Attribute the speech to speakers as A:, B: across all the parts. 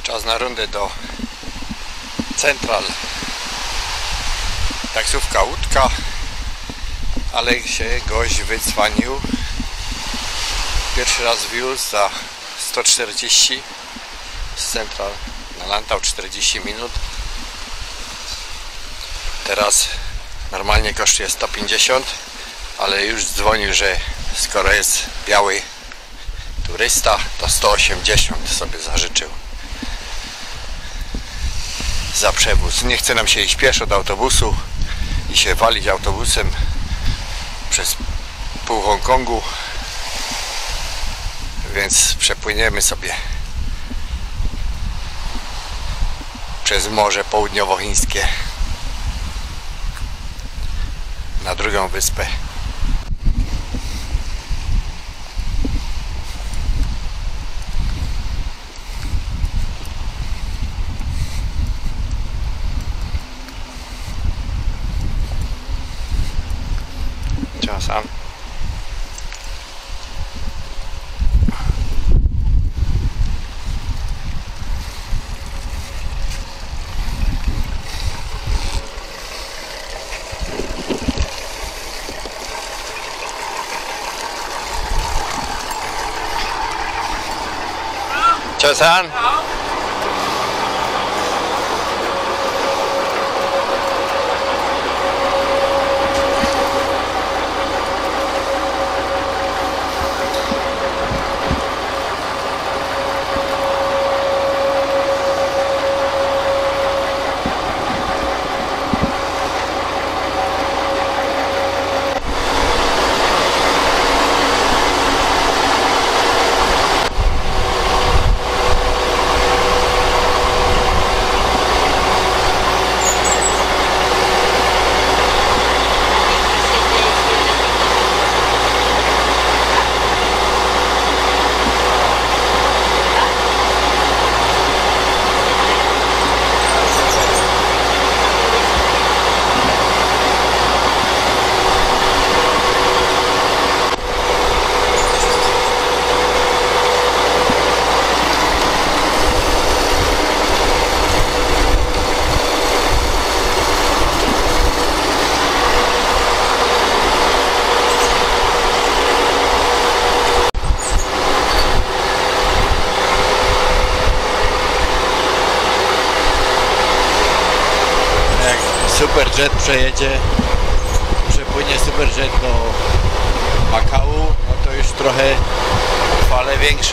A: Czas na rundę do Central. Taksówka łódka, ale się gość wycwanił. Pierwszy raz wiózł za 140 z Central na Lantau 40 minut. Teraz normalnie kosztuje 150, ale już dzwonił, że skoro jest biały turysta, to 180 sobie zażyczył za przewóz. Nie chce nam się iść pieszo do autobusu i się walić autobusem przez pół Hongkongu, więc przepłyniemy sobie przez Morze Południowochińskie na drugą wyspę. Czasem Czasem Superjet przepłynie Superjet do Makau, no to już trochę fale większe.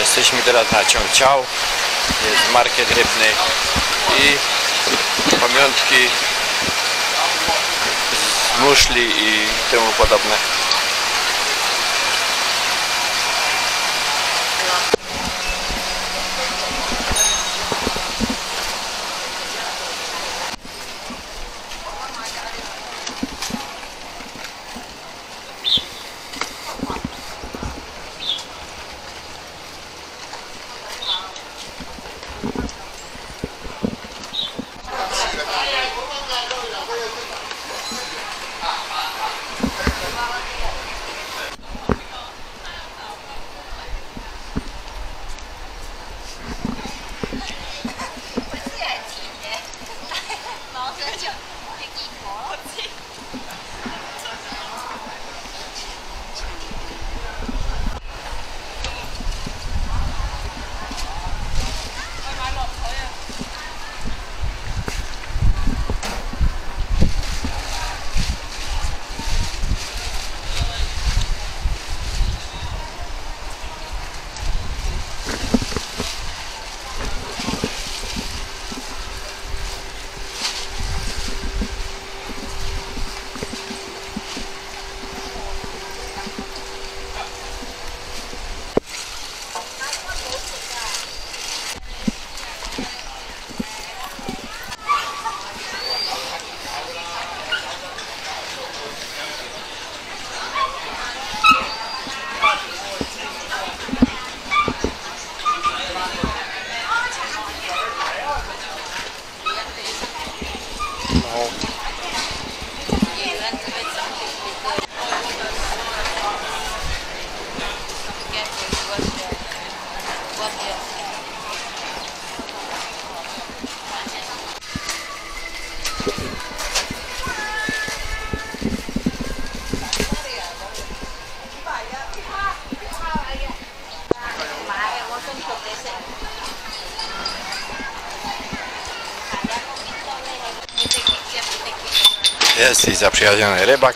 A: Jesteśmy teraz na Ciągciał, jest market rybny i pamiątki z muszli i temu podobne. Jest i zaprzyjaźniony rybak.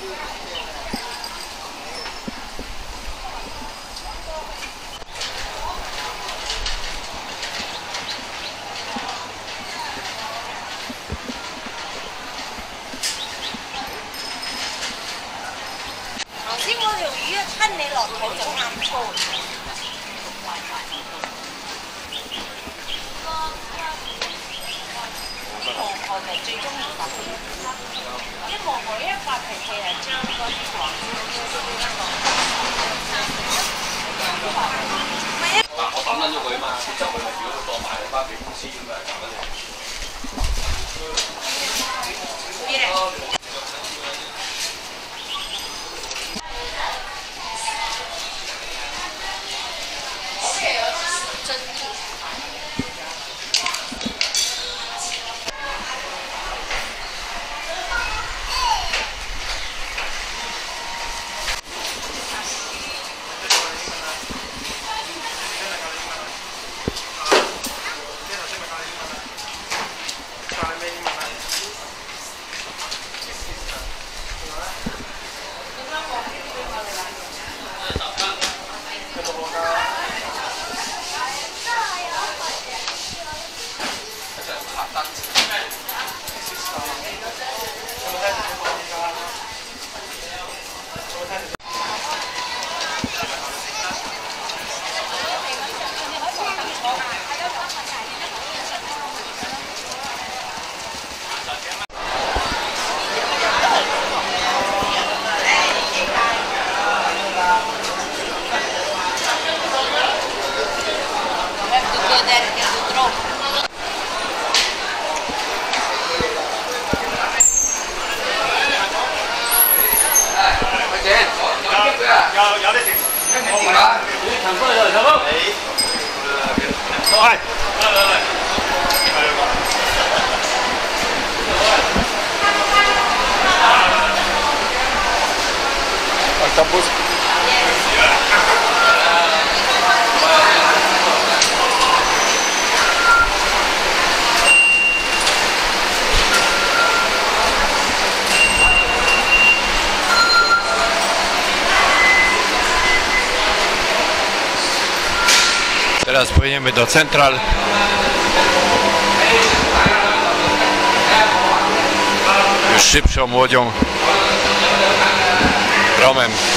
B: 頭先嗰條魚一親你落肚就啱粗。婆婆就最中意發脾氣，因為婆婆一發脾氣係將嗰啲黃嗱，我抌撚咗佢嘛，之後佢咪如果當埋你翻俾公司咁咪搞得掂。
C: 有啲食，跟住電話，陳哥嚟，陳哥，係，嚟，
A: Teraz płyniemy do Central. Już szybszą łodzią, promem.